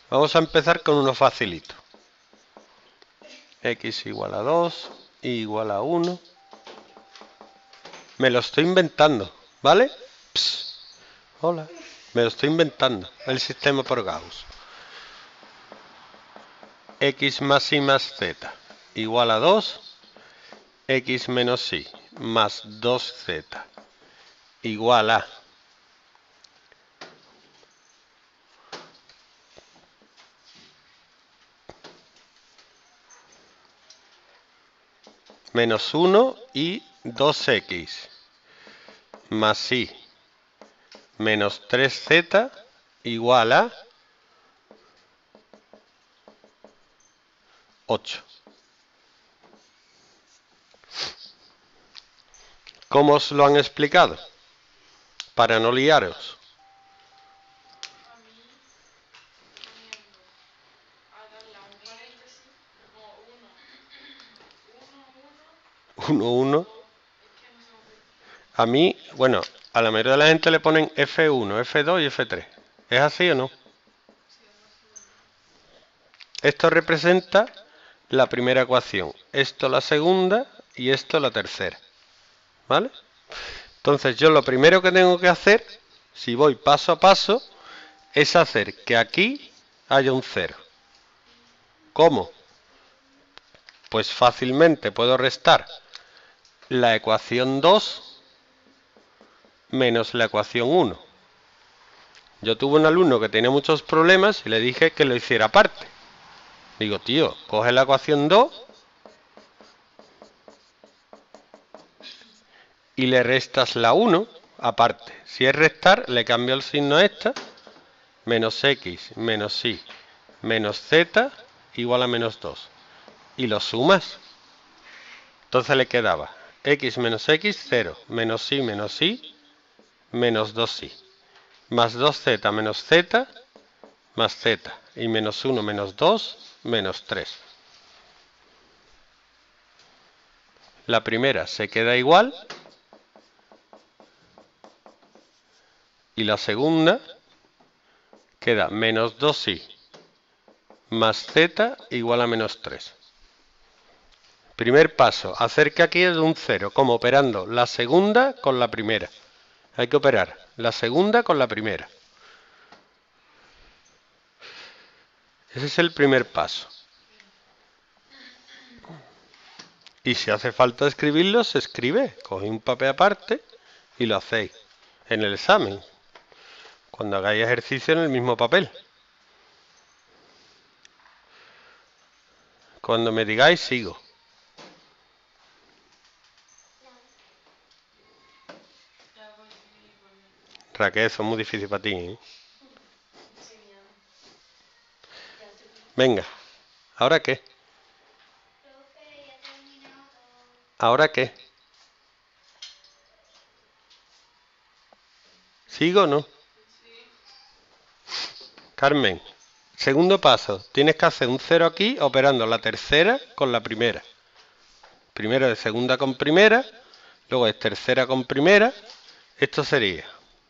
Vamos a empezar con uno facilito. X igual a 2, y igual a 1. Me lo estoy inventando, ¿vale? Psst. Hola. Me lo estoy inventando, el sistema por Gauss. X más y más z igual a 2. X menos y más 2z igual a menos 1 y 2x más y menos 3z igual a 8. ¿Cómo os lo han explicado? Para no liaros. 1, 1. A mí, bueno, a la mayoría de la gente le ponen F1, F2 y F3. ¿Es así o no? Esto representa la primera ecuación, esto la segunda y esto la tercera. ¿Vale? Entonces yo lo primero que tengo que hacer, si voy paso a paso, es hacer que aquí haya un 0. ¿Cómo? Pues fácilmente puedo restar la ecuación 2 menos la ecuación 1. Yo tuve un alumno que tenía muchos problemas y le dije que lo hiciera aparte. Digo, tío, coge la ecuación 2 y le restas la 1 aparte. Si es restar, le cambio el signo a esta. Menos x menos y menos z igual a menos 2. Y lo sumas. Entonces le quedaba x menos x, 0. Menos y menos 2y. Más 2z menos z, más z. Y menos 1 menos 2, menos 3. La primera se queda igual. Y la segunda queda menos 2y más z igual a menos 3. Primer paso, hacer que aquí haya un 0, como operando la segunda con la primera. Hay que operar la segunda con la primera. Ese es el primer paso. Y si hace falta escribirlo, se escribe. Cogéis un papel aparte y lo hacéis en el examen. Cuando hagáis ejercicio en el mismo papel. Cuando me digáis, sigo. Raquel, eso es muy difícil para ti, ¿eh? Venga, ¿ahora qué? ¿Ahora qué? ¿Sigo o no? Carmen, segundo paso. Tienes que hacer un 0 aquí operando la tercera con la primera. Primero es segunda con primera, luego es tercera con primera. Esto sería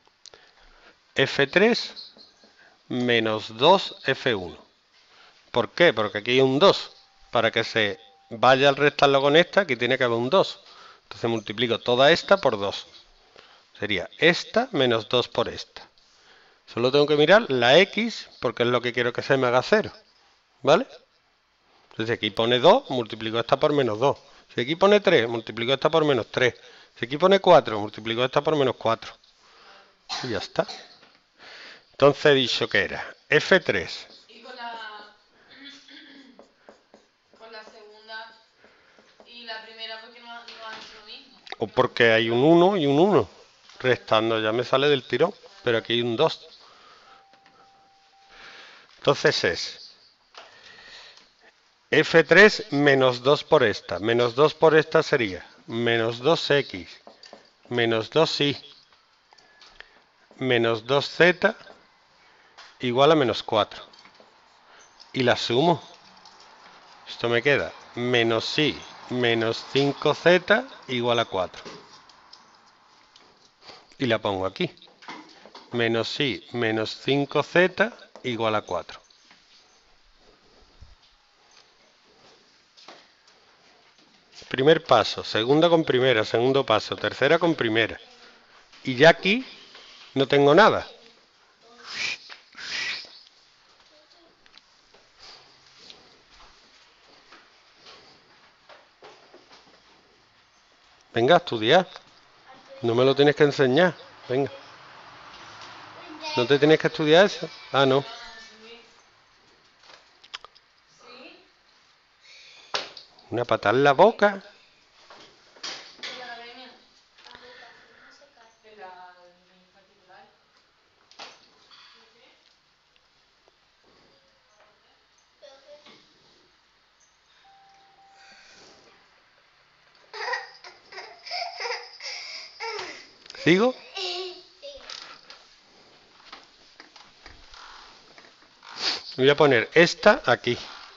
F3 menos 2 F1. ¿Por qué? Porque aquí hay un 2. Para que se vaya al restarlo con esta, aquí tiene que haber un 2. Entonces multiplico toda esta por 2. Sería esta menos 2 por esta. Solo tengo que mirar la X porque es lo que quiero que se me haga 0. ¿Vale? Entonces aquí pone 2, multiplico esta por menos 2. Si aquí pone 3, multiplico esta por menos 3. Si aquí pone 4, multiplico esta por menos 4. Y ya está. Entonces he dicho que era F3. Y con la segunda y la primera, porque no han hecho lo mismo. O porque hay un 1 y un 1. Restando ya me sale del tirón. Pero aquí hay un 2. Entonces es F3 menos 2 por esta. Menos 2 por esta sería menos 2x menos 2y menos 2z igual a menos 4. Y la sumo. Esto me queda menos y menos 5z igual a 4. Y la pongo aquí. Menos y menos 5z igual a 4. primer paso, segunda con primera, segundo paso, tercera con primera. Y ya aquí no tengo nada. Venga, a estudiar. No me lo tienes que enseñar. Venga. ¿No te tienes que estudiar eso? Ah, no. ¿Sí? Una patada en la boca. ¿De la academia? De la en particular. ¿Sigo? Voy a poner esta aquí.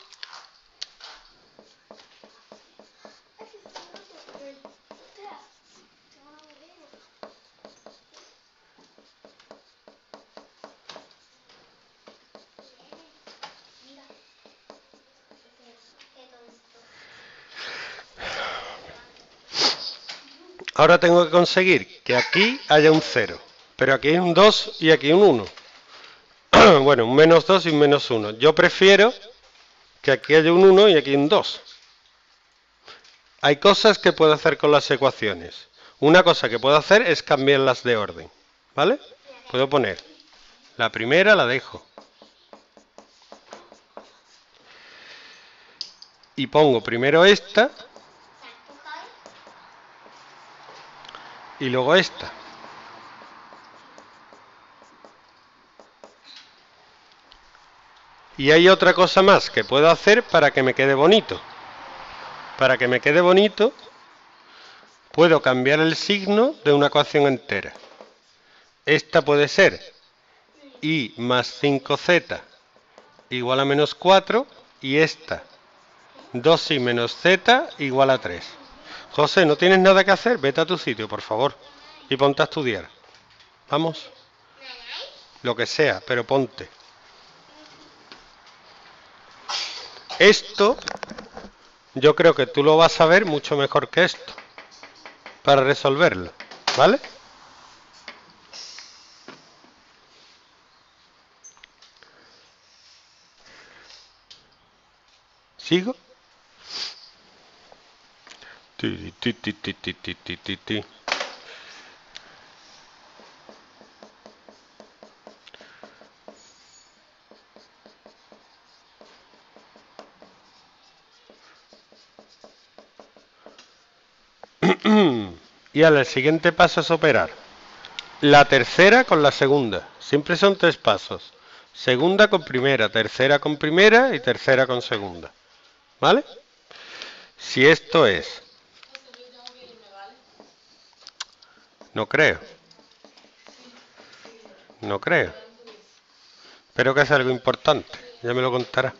Ahora tengo que conseguir que aquí haya un 0. Pero aquí hay un 2 y aquí un 1. Bueno, un menos 2 y un menos 1. Yo prefiero que aquí haya un 1 y aquí un 2. Hay cosas que puedo hacer con las ecuaciones. Una cosa que puedo hacer es cambiarlas de orden. ¿Vale? Puedo poner la primera, la dejo. Y pongo primero esta y luego esta. Y hay otra cosa más que puedo hacer para que me quede bonito. Para que me quede bonito, puedo cambiar el signo de una ecuación entera. Esta puede ser y más 5z igual a menos 4 y esta 2y menos z igual a 3. José, ¿no tienes nada que hacer? Vete a tu sitio, por favor, y ponte a estudiar. Vamos. Lo que sea, pero ponte. Esto, yo creo que tú lo vas a ver mucho mejor que esto, para resolverlo, ¿vale? ¿Sigo? Ti, ti, ti, ti, ti, ti, ti, ti, ti. Y ahora el siguiente paso es operar la tercera con la segunda. Siempre son 3 pasos. Segunda con primera, tercera con primera y tercera con segunda. ¿Vale? Si esto es... No creo. No creo. Pero que es algo importante. Ya me lo contará.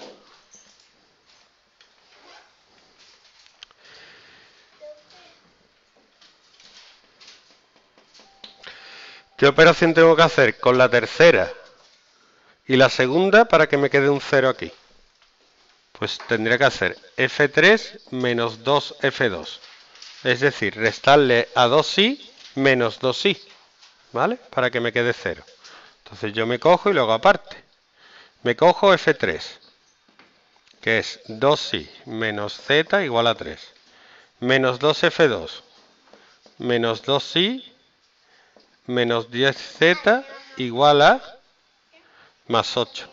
¿Qué operación tengo que hacer con la tercera y la segunda para que me quede un 0 aquí? Pues tendría que hacer F3 menos 2F2. Es decir, restarle a 2i menos 2i. ¿Vale? Para que me quede 0. Entonces yo me cojo y lo hago aparte. Me cojo F3, que es 2i menos z igual a 3. Menos 2F2 menos 2i menos 10z igual a más 8.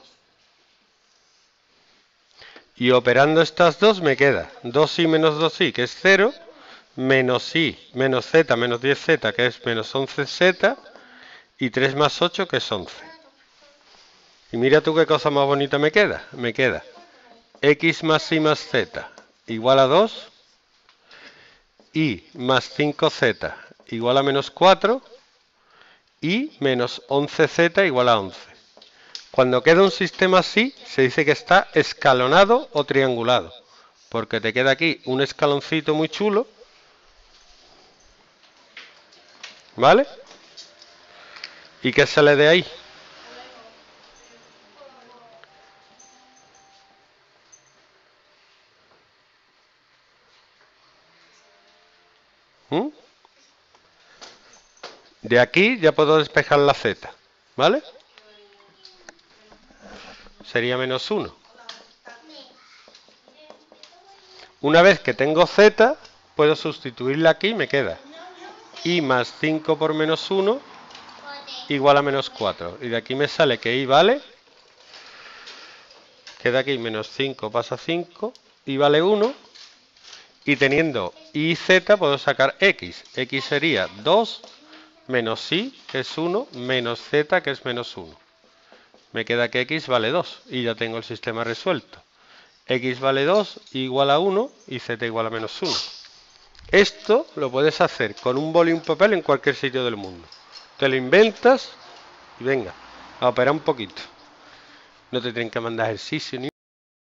Y operando estas dos me queda 2i menos 2i, que es 0, menos i menos z menos 10z, que es menos 11z, y 3 más 8, que es 11. Y mira tú qué cosa más bonita me queda. Me queda x más y más z igual a 2, y más 5z igual a menos 4, y menos 11z igual a 11. Cuando queda un sistema así, se dice que está escalonado o triangulado, porque te queda aquí un escaloncito muy chulo, ¿vale? ¿Y qué sale de ahí? ¿Mm? De aquí ya puedo despejar la z, ¿vale? Sería menos 1. Una vez que tengo z, puedo sustituirla aquí y me queda y más 5 por menos 1 igual a menos 4. Y de aquí me sale que y vale, queda aquí menos 5 pasa 5, y vale 1. Y teniendo y z puedo sacar x. X sería 2 menos y, que es 1, menos z, que es menos 1. Me queda que x vale 2 y ya tengo el sistema resuelto. X vale 2 igual a 1 y z igual a menos 1. Esto lo puedes hacer con un boli y un papel en cualquier sitio del mundo. Te lo inventas y venga, a operar un poquito. No te tienen que mandar ejercicio ni